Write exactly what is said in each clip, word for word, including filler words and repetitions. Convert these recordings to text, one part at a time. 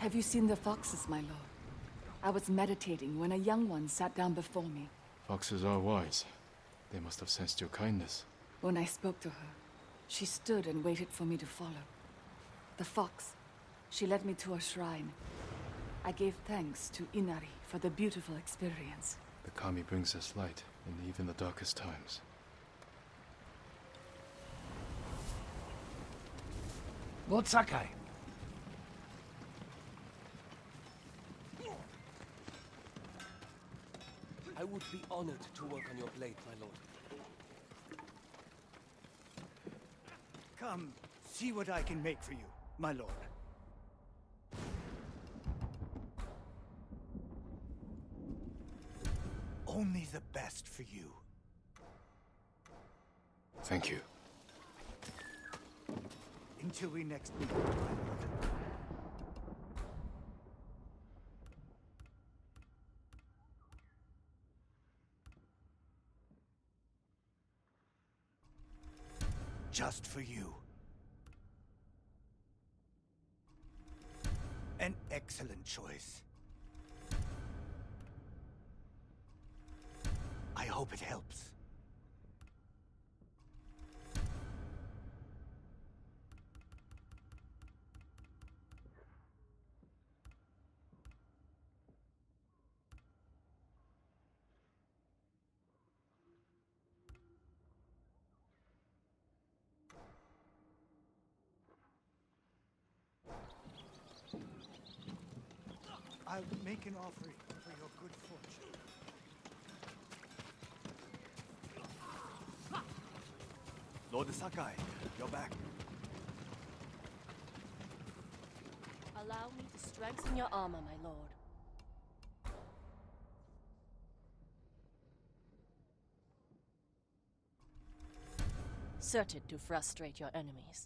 Have you seen the foxes, my lord? I was meditating when a young one sat down before me. Foxes are wise. They must have sensed your kindness. When I spoke to her, she stood and waited for me to follow. The fox, she led me to a shrine. I gave thanks to Inari for the beautiful experience. The Kami brings us light in even the darkest times. Lord Sakai. I would be honored to work on your blade, my lord. Come, see what I can make for you, my lord. Only the best for you. Thank you. Until we next meet, my lord. Just for you. An excellent choice. I hope it helps. I'll make an offering for your good fortune. Lord Sakai, you're back. Allow me to strengthen your armor, my lord. Certain to frustrate your enemies.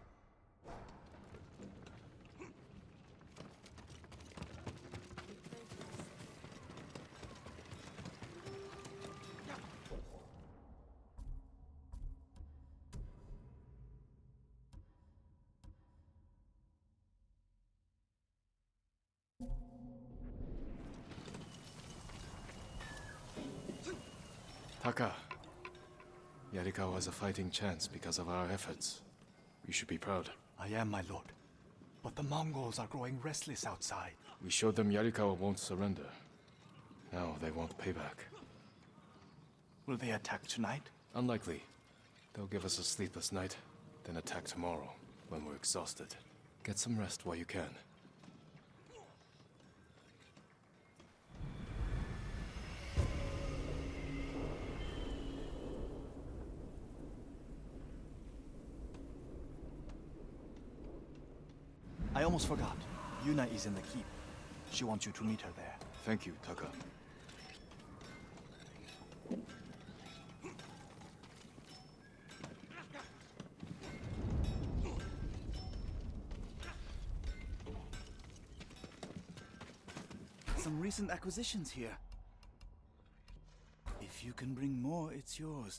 Taka. Yarikawa has a fighting chance because of our efforts. We should be proud. I am, my lord. But the Mongols are growing restless outside. We showed them Yarikawa won't surrender. Now they want payback. Will they attack tonight? Unlikely. They'll give us a sleepless night, then attack tomorrow, when we're exhausted. Get some rest while you can. I almost forgot. Yuna is in the keep. She wants you to meet her there. Thank you, Taka. Some recent acquisitions here. If you can bring more, it's yours.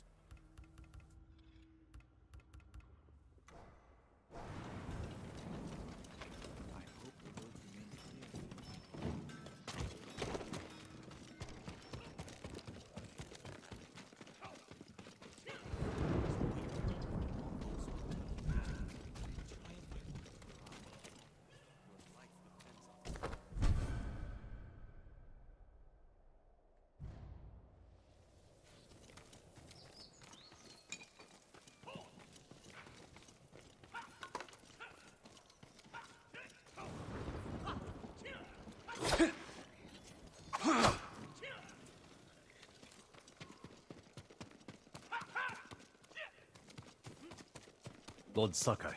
Lord Sakai.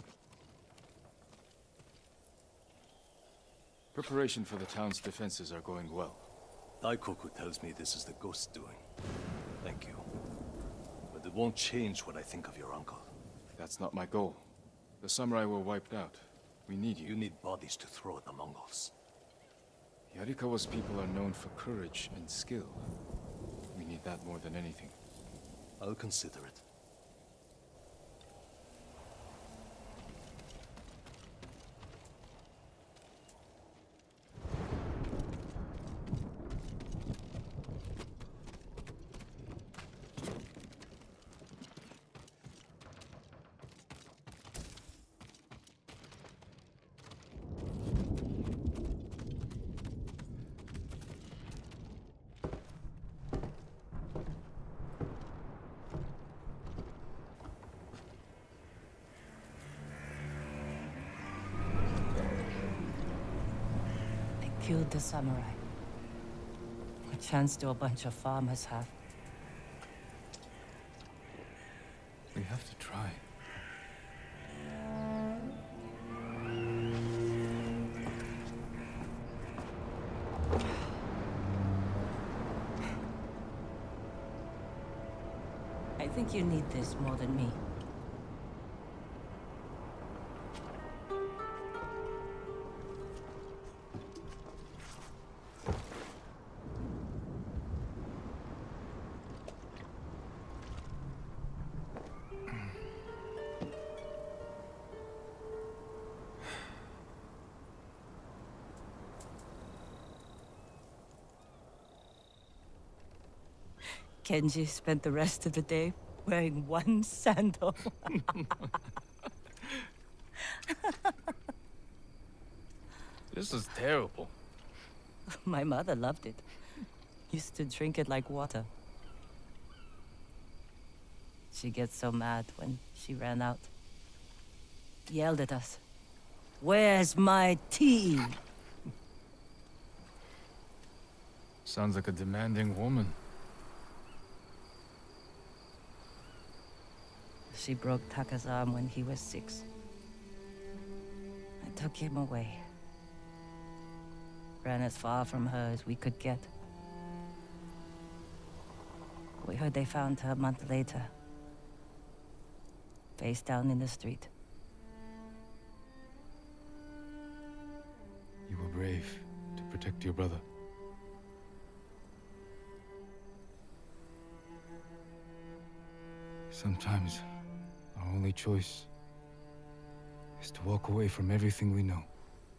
Preparation for the town's defenses are going well. Daikoku tells me this is the ghost doing. Thank you. But it won't change what I think of your uncle. That's not my goal. The samurai were wiped out. We need you. You need bodies to throw at the Mongols. Yarikawa's people are known for courage and skill. We need that more than anything. I'll consider it. Killed the samurai. A chance to a bunch of farmers have. We have to try. I think you need this more than me. Kenji spent the rest of the day wearing one sandal. This is terrible. My mother loved it. Used to drink it like water. She gets so mad when she ran out. Yelled at us. Where's my tea? Sounds like a demanding woman. She broke Taka's arm when he was six. I took him away. Ran as far from her as we could get. We heard they found her a month later. Face down in the street. You were brave to protect your brother. Sometimes, our only choice is to walk away from everything we know.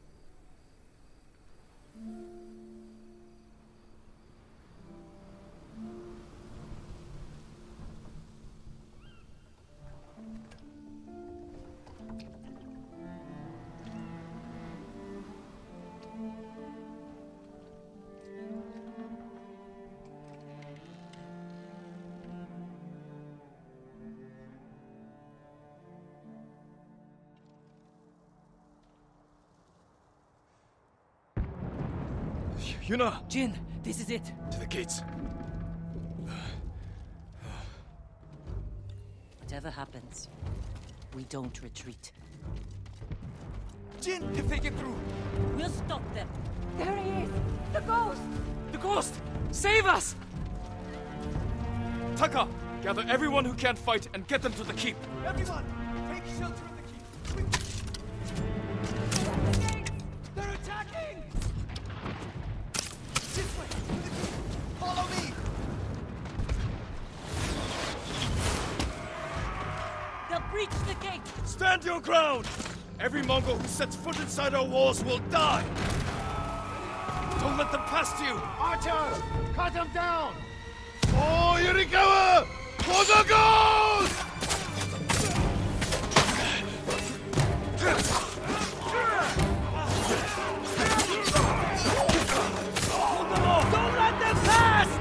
Yuna! Jin, this is it. To the gates. Whatever happens, we don't retreat. Jin, if they get through. We'll stop them. There he is! The ghost! The ghost! Save us! Taka, gather everyone who can't fight and get them to the keep. Everyone, take shelter in the keep. They're attacking! This way, to the keep. Follow me. They'll breach the gate! Stand your ground! Every Mongol who sets foot inside our walls will die! Don't let them past you! Archers! Cut them down! Oh, Yarikawa! For the gold! Hold them off! Don't let them past!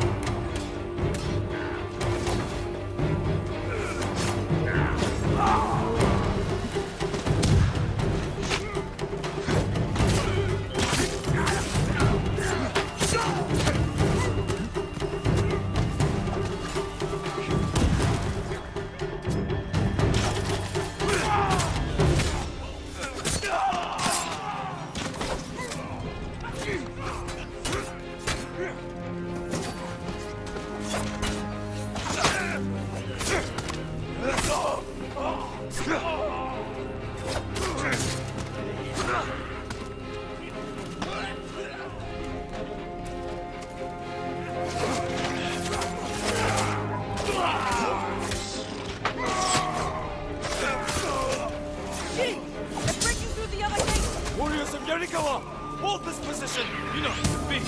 Warriors of Yarikawa! Hold this position! You know, me!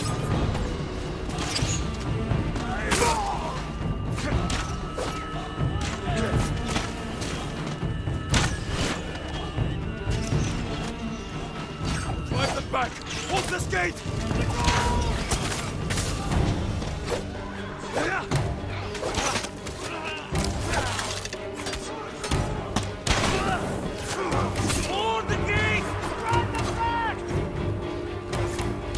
Drive them back! Hold this gate! Hold the gate! Drive them back!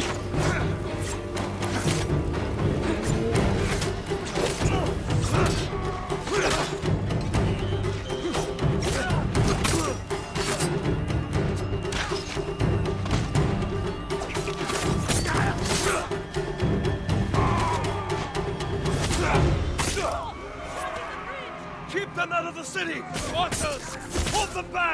city! Archers! Hold them back!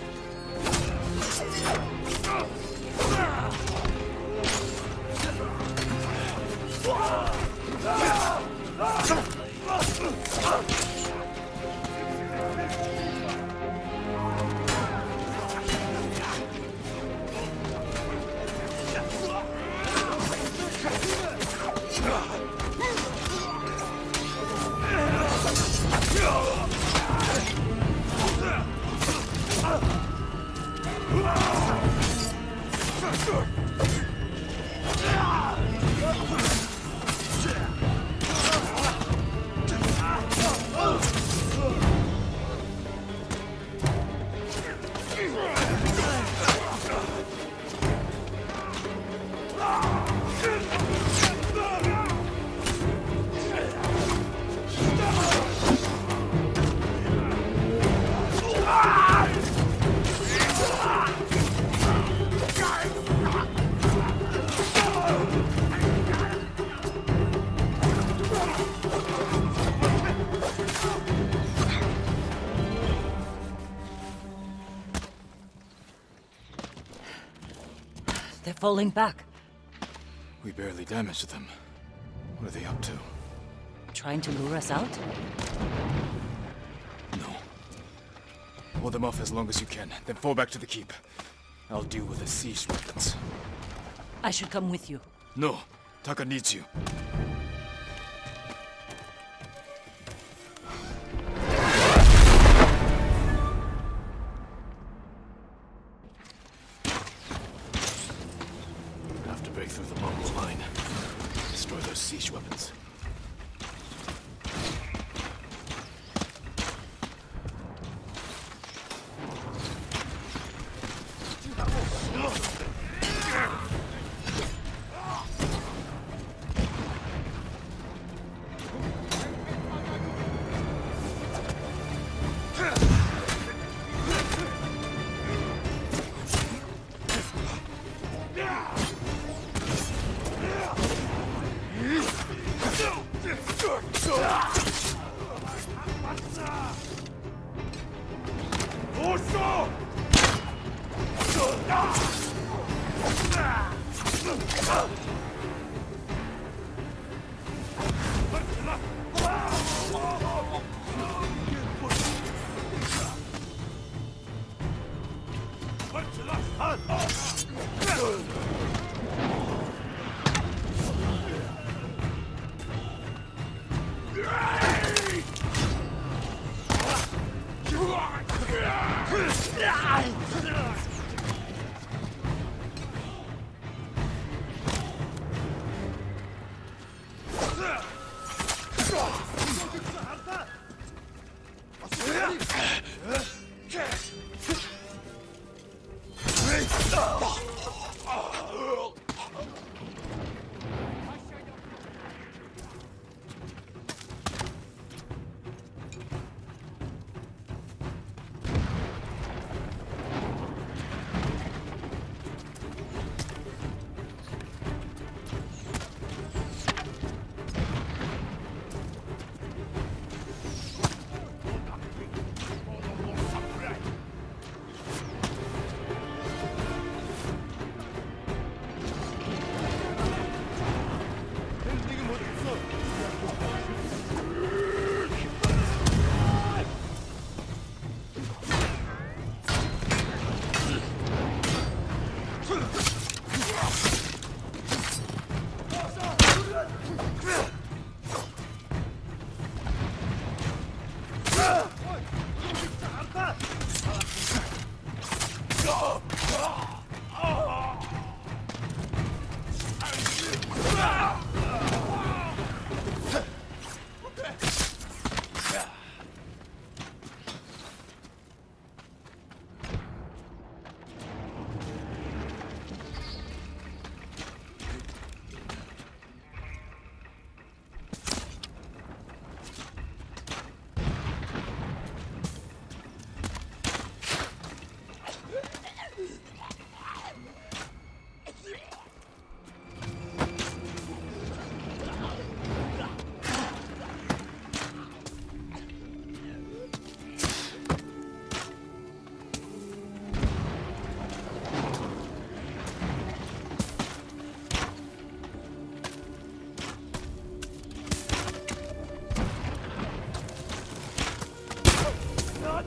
They're falling back. We barely damaged them. What are they up to? Trying to lure us out? No. Hold them off as long as you can, then fall back to the keep. I'll deal with the siege weapons. I should come with you. No. Taka needs you. Have to break through the Mongol line. Destroy those siege weapons.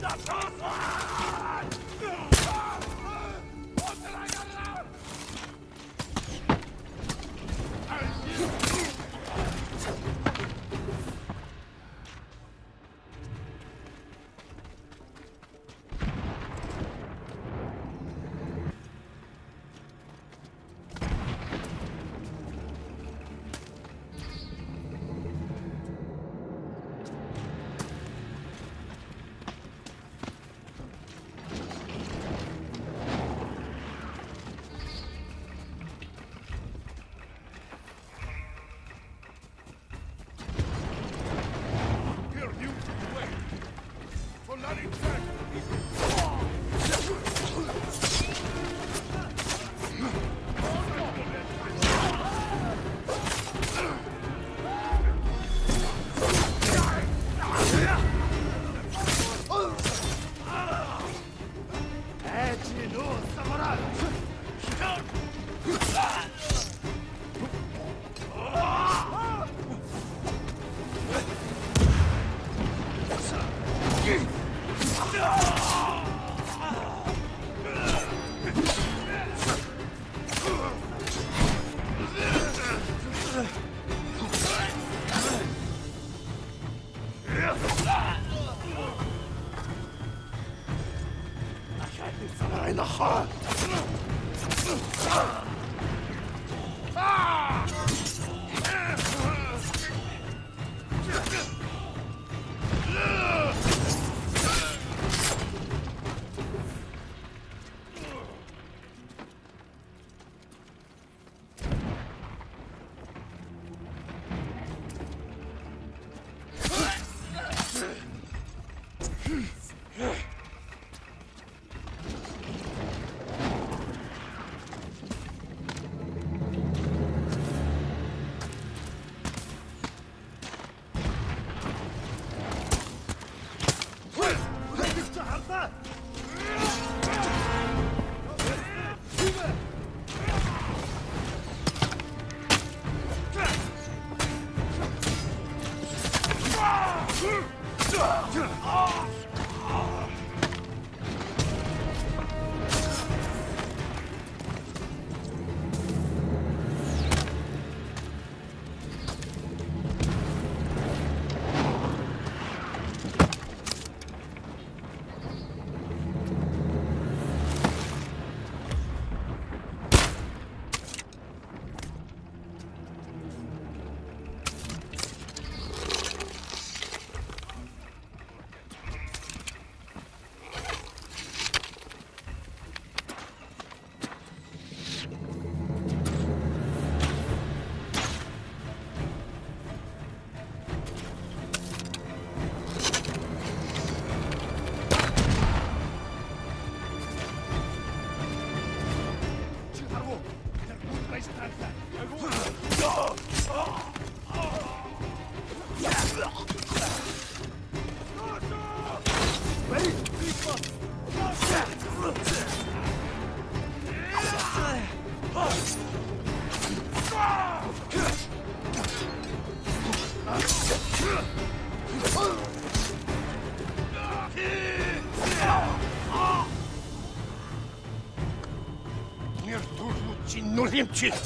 Limci!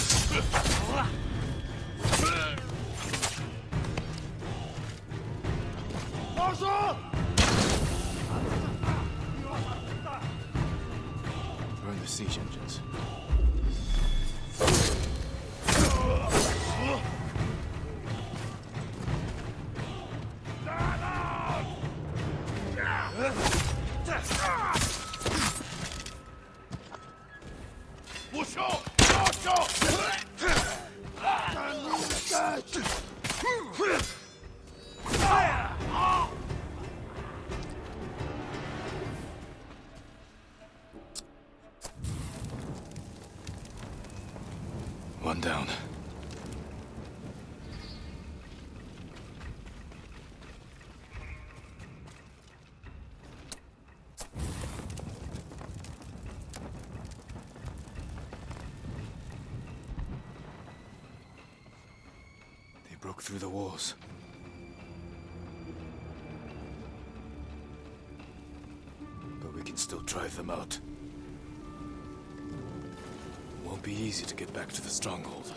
Burn the siege engines. One down. They broke through the walls. can still drive them out. Won't be easy to get back to the stronghold.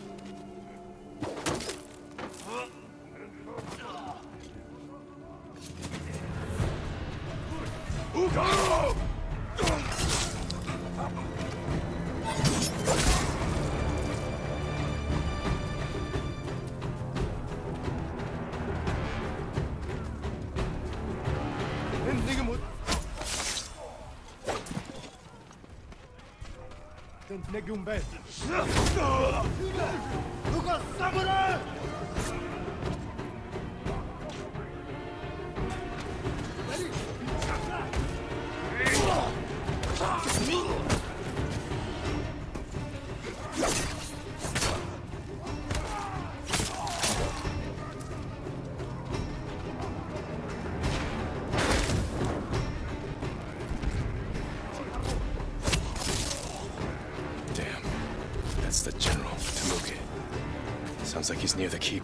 That's the General, Temuge. Sounds like he's near the keep.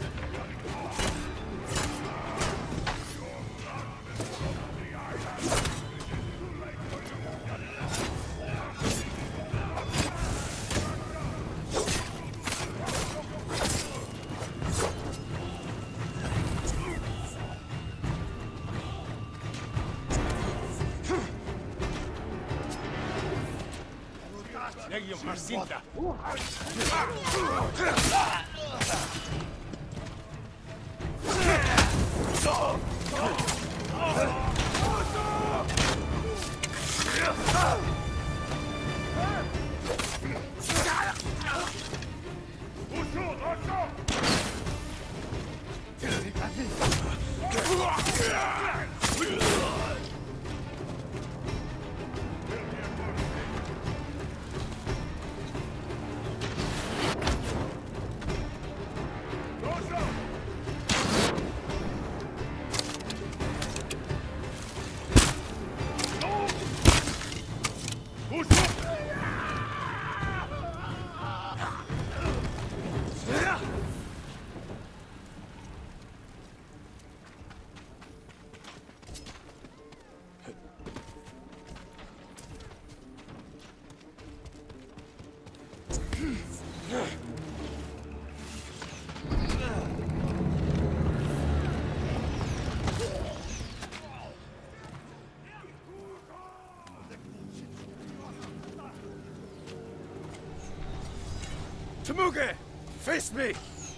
Temuge! Face me!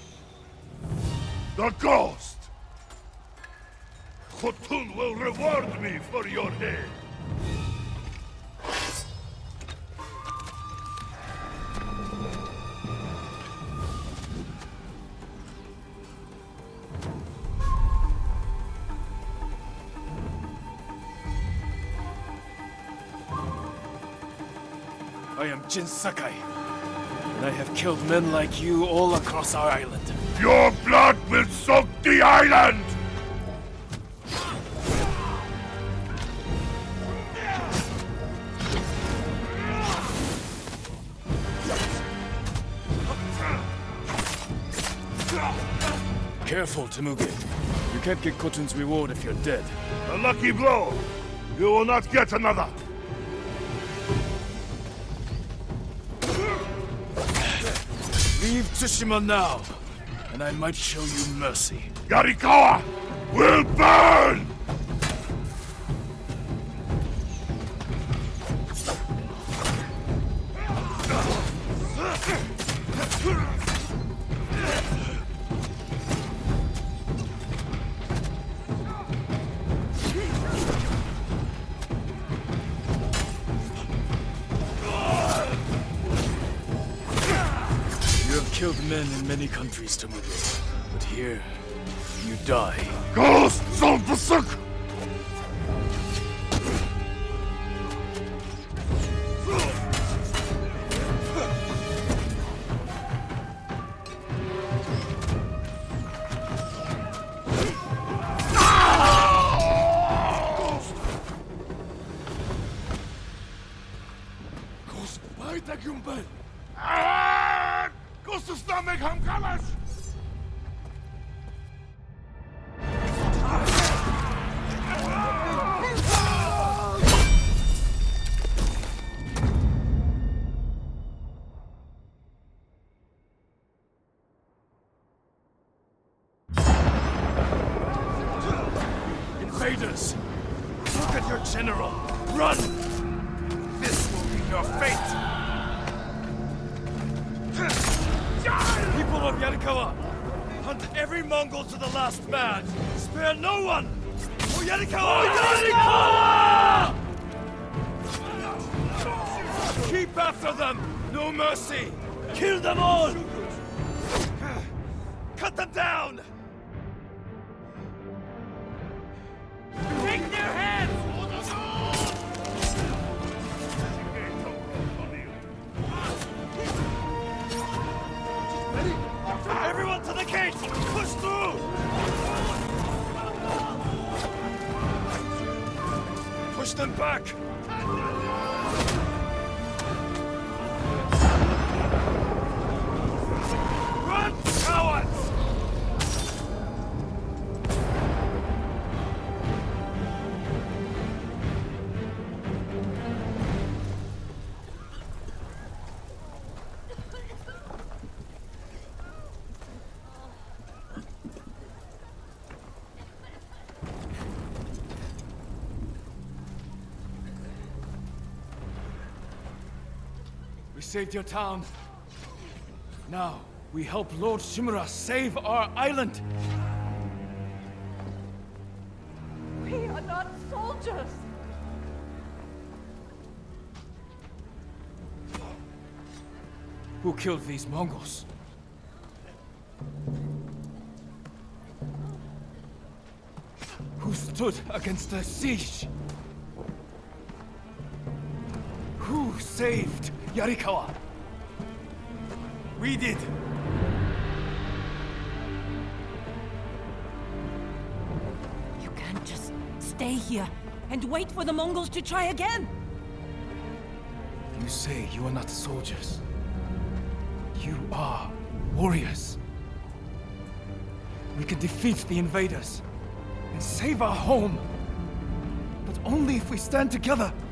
The ghost! Khotun will reward me for your head. I am Jin Sakai, and I have killed men like you all across our island. Your blood will soak the island! Careful, Temuge. You can't get Khotun's reward if you're dead. A lucky blow! You will not get another! Leave Tsushima now, and I might show you mercy. Yarikawa will burn! Killed men in many countries, Temuge, but here, you die. Ghosts of the sick! Ghost, why the Gumbel? Ghost stomach, ham kalas! your general! Run! This will be your fate! People of Yarikawa! Hunt every Mongol to the last man! Spare no one! For Yarikawa! For Yarikawa! Keep after them! No mercy! Kill them all! Cut them down! Take their heads! Everyone to the gate! Push through! Push them back! Run, cowards! We saved your town. Now, we help Lord Shimura save our island! We are not soldiers! Who killed these Mongols? Who stood against the siege? Who saved Yarikawa? We did! You can't just stay here and wait for the Mongols to try again! You say you are not soldiers. You are warriors. We can defeat the invaders and save our home. But only if we stand together.